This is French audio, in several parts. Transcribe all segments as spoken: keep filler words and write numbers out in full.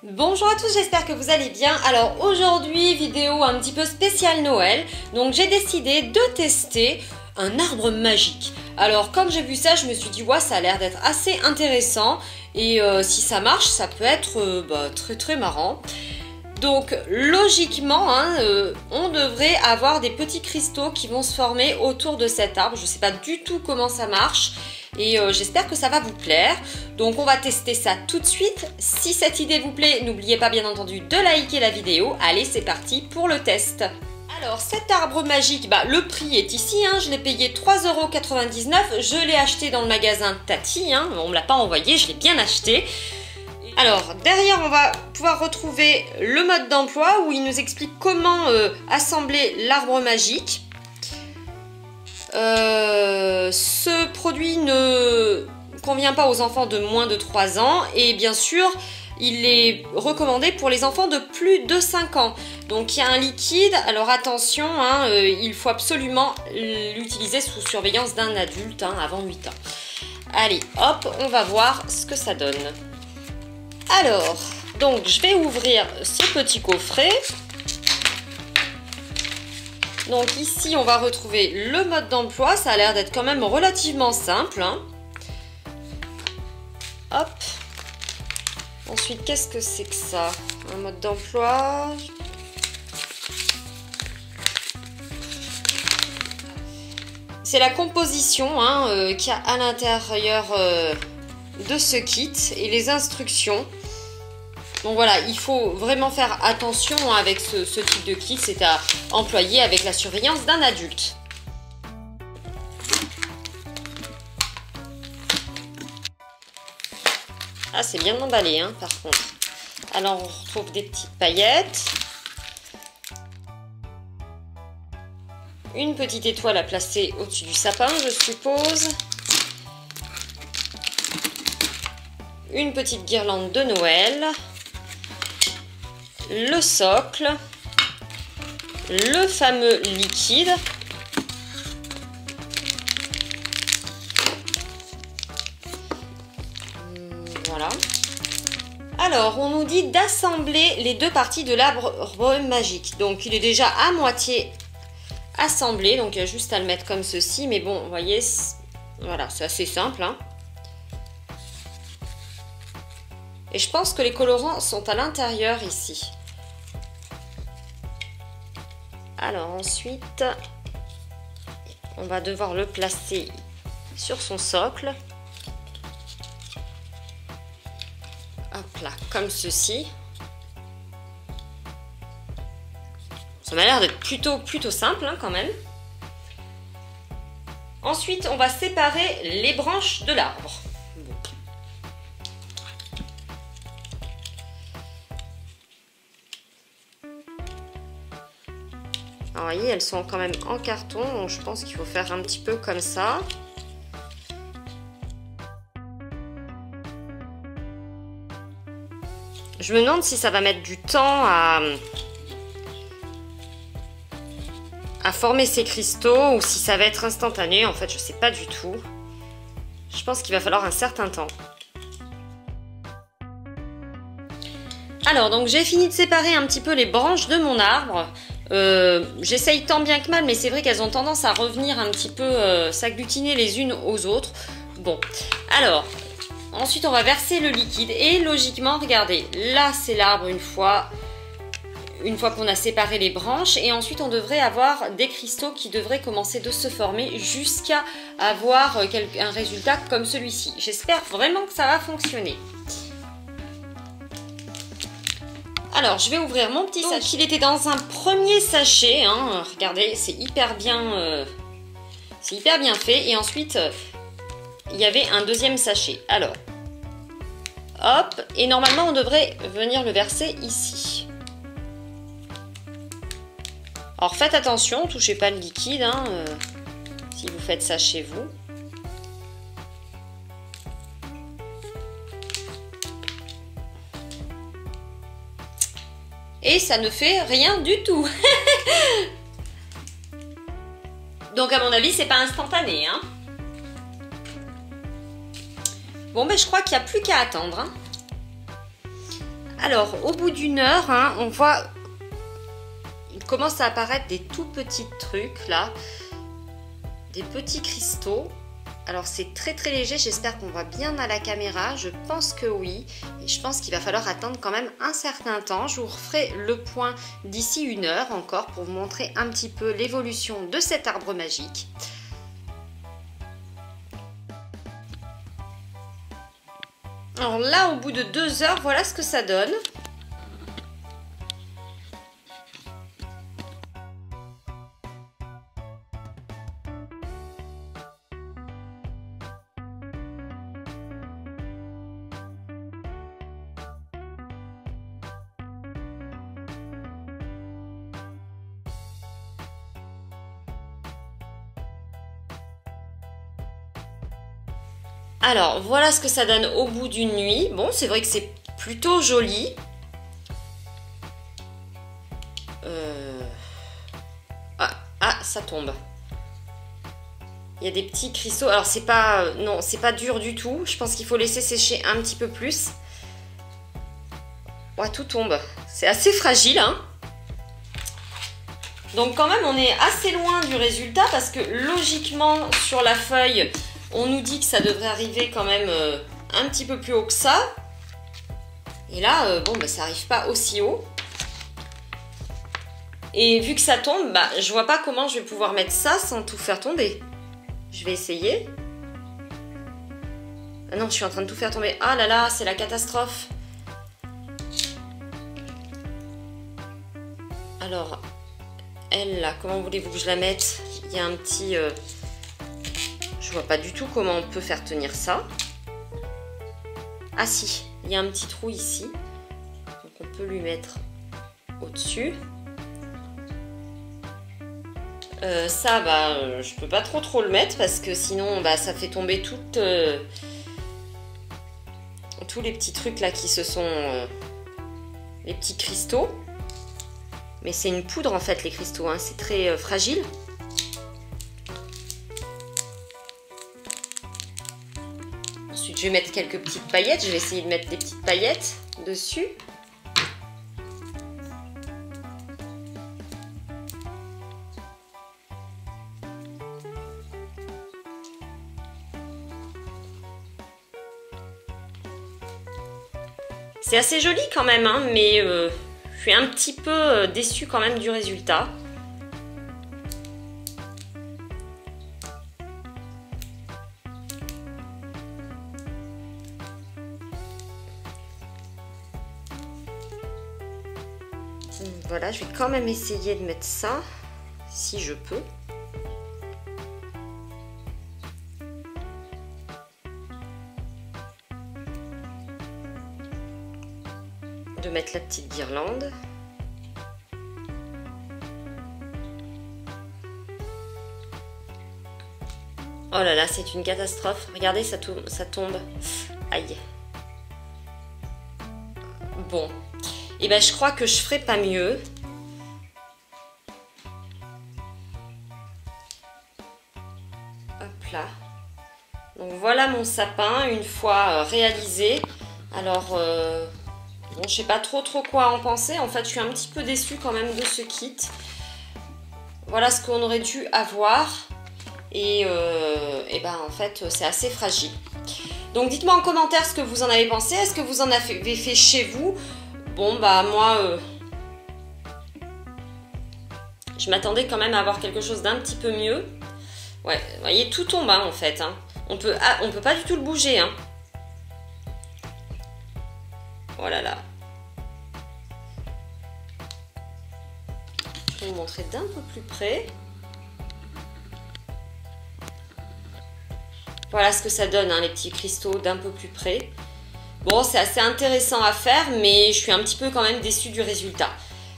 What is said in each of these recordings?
Bonjour à tous, j'espère que vous allez bien. Alors aujourd'hui, vidéo un petit peu spéciale Noël. Donc j'ai décidé de tester un arbre magique. Alors quand j'ai vu ça, je me suis dit ouais, ça a l'air d'être assez intéressant. Et euh, si ça marche, ça peut être euh, bah, très très marrant. Donc logiquement, hein, euh, on devrait avoir des petits cristaux qui vont se former autour de cet arbre. Je ne sais pas du tout comment ça marche. Et euh, j'espère que ça va vous plaire. Donc on va tester ça tout de suite. Si cette idée vous plaît, n'oubliez pas bien entendu de liker la vidéo. Allez, c'est parti pour le test. Alors cet arbre magique, bah, le prix est ici. Hein, je l'ai payé trois euros quatre-vingt-dix-neuf. Je l'ai acheté dans le magasin Tati. Hein, on ne me l'a pas envoyé, je l'ai bien acheté. Alors derrière, on va pouvoir retrouver le mode d'emploi où il nous explique comment euh, assembler l'arbre magique. Euh, ce produit ne convient pas aux enfants de moins de trois ans et bien sûr il est recommandé pour les enfants de plus de cinq ans. Donc il y a un liquide, alors attention, hein, euh, il faut absolument l'utiliser sous surveillance d'un adulte hein, avant huit ans. Allez hop, on va voir ce que ça donne. Alors, donc je vais ouvrir ce petit coffret. Donc ici, on va retrouver le mode d'emploi. Ça a l'air d'être quand même relativement simple. Hein. Hop. Ensuite, qu'est-ce que c'est que ça? Un mode d'emploi. C'est la composition hein, euh, qu'il y a à l'intérieur euh, de ce kit et les instructions. Donc voilà, il faut vraiment faire attention avec ce, ce type de kit, c'est à employer avec la surveillance d'un adulte. Ah, c'est bien emballé, hein, par contre. Alors, on retrouve des petites paillettes. Une petite étoile à placer au-dessus du sapin, je suppose. Une petite guirlande de Noël. Le socle, le fameux liquide, voilà. Alors, on nous dit d'assembler les deux parties de l'arbre magique. Donc, il est déjà à moitié assemblé, donc il y a juste à le mettre comme ceci. Mais bon, vous voyez, voilà, c'est assez simple. Hein. Et je pense que les colorants sont à l'intérieur ici. Alors ensuite, on va devoir le placer sur son socle. Hop là, comme ceci. Ça m'a l'air d'être plutôt, plutôt simple hein, quand même. Ensuite, on va séparer les branches de l'arbre. Alors, vous voyez, elles sont quand même en carton, donc je pense qu'il faut faire un petit peu comme ça. Je me demande si ça va mettre du temps à, à former ces cristaux ou si ça va être instantané. En fait, je ne sais pas du tout. Je pense qu'il va falloir un certain temps. Alors, donc j'ai fini de séparer un petit peu les branches de mon arbre. Euh, J'essaye tant bien que mal, mais c'est vrai qu'elles ont tendance à revenir un petit peu euh, s'agglutiner les unes aux autres. Bon, alors, ensuite on va verser le liquide et logiquement, regardez, là c'est l'arbre une fois, une fois qu'on a séparé les branches et ensuite on devrait avoir des cristaux qui devraient commencer de se former jusqu'à avoir un résultat comme celui-ci. J'espère vraiment que ça va fonctionner. Alors, je vais ouvrir mon petit sachet. Donc, il était dans un premier sachet. Hein. Regardez, c'est hyper bien, euh, c'est hyper bien fait. Et ensuite, euh, il y avait un deuxième sachet. Alors, hop. Et normalement, on devrait venir le verser ici. Alors, faites attention, touchez pas le liquide. Hein, euh, si vous faites ça chez vous. Et ça ne fait rien du tout. Donc à mon avis, c'est pas instantané. Hein. Bon, ben je crois qu'il n'y a plus qu'à attendre. Hein. Alors, au bout d'une heure, hein, on voit, il commence à apparaître des tout petits trucs là, des petits cristaux. Alors c'est très très léger, j'espère qu'on voit bien à la caméra, je pense que oui. Et je pense qu'il va falloir attendre quand même un certain temps. Je vous referai le point d'ici une heure encore pour vous montrer un petit peu l'évolution de cet arbre magique. Alors là, au bout de deux heures, voilà ce que ça donne. Alors, voilà ce que ça donne au bout d'une nuit. Bon, c'est vrai que c'est plutôt joli. Euh... Ah, ah, ça tombe. Il y a des petits cristaux. Alors, c'est pas... Non, c'est pas dur du tout. Je pense qu'il faut laisser sécher un petit peu plus. Ouais, tout tombe. C'est assez fragile, hein. Donc, quand même, on est assez loin du résultat parce que, logiquement, sur la feuille... On nous dit que ça devrait arriver quand même euh, un petit peu plus haut que ça. Et là, euh, bon, bah, ça n'arrive pas aussi haut. Et vu que ça tombe, bah, je vois pas comment je vais pouvoir mettre ça sans tout faire tomber. Je vais essayer. Ah non, je suis en train de tout faire tomber. Ah là là, c'est la catastrophe. Alors, elle là, comment voulez-vous que je la mette? Il y a un petit... Euh... Je vois pas du tout comment on peut faire tenir ça. Ah si, il y a un petit trou ici. Donc on peut lui mettre au-dessus. Euh, ça, bah, je peux pas trop trop le mettre parce que sinon, bah, ça fait tomber toutes, euh, tous les petits trucs là qui se sont... Euh, les petits cristaux. Mais c'est une poudre en fait les cristaux, hein, c'est très euh, fragile. Ensuite, je vais mettre quelques petites paillettes. Je vais essayer de mettre des petites paillettes dessus. C'est assez joli quand même, hein, mais euh, je suis un petit peu déçue quand même du résultat. Voilà, je vais quand même essayer de mettre ça, si je peux. De mettre la petite guirlande. Oh là là, c'est une catastrophe. Regardez, ça, tombe, ça tombe. Aïe. Bon. Et ben je crois que je ferai pas mieux. Hop là. Donc voilà mon sapin une fois réalisé. Alors euh, bon, je sais pas trop trop quoi en penser. En fait, je suis un petit peu déçue quand même de ce kit. Voilà ce qu'on aurait dû avoir. Et, euh, et ben en fait, c'est assez fragile. Donc dites-moi en commentaire ce que vous en avez pensé. Est-ce que vous en avez fait chez vous? Bon, bah moi, euh, je m'attendais quand même à avoir quelque chose d'un petit peu mieux. Ouais, vous voyez, tout tombe hein, en fait. Hein. On peut, ah, on peut pas du tout le bouger. Hein. Oh là là. Je vais vous montrer d'un peu plus près. Voilà ce que ça donne, hein, les petits cristaux d'un peu plus près. Bon, c'est assez intéressant à faire, mais je suis un petit peu quand même déçue du résultat.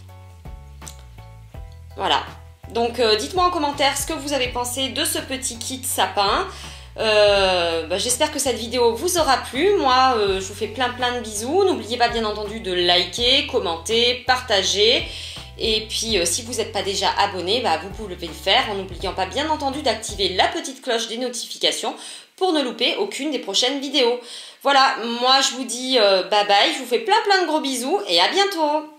Voilà. Donc, euh, dites-moi en commentaire ce que vous avez pensé de ce petit kit sapin. Euh, bah, j'espère que cette vidéo vous aura plu. Moi, euh, je vous fais plein plein de bisous. N'oubliez pas bien entendu de liker, commenter, partager. Et puis, euh, si vous n'êtes pas déjà abonné, bah, vous pouvez le faire en n'oubliant pas bien entendu d'activer la petite cloche des notifications pour ne louper aucune des prochaines vidéos. Voilà, moi je vous dis euh, bye bye, je vous fais plein plein de gros bisous et à bientôt.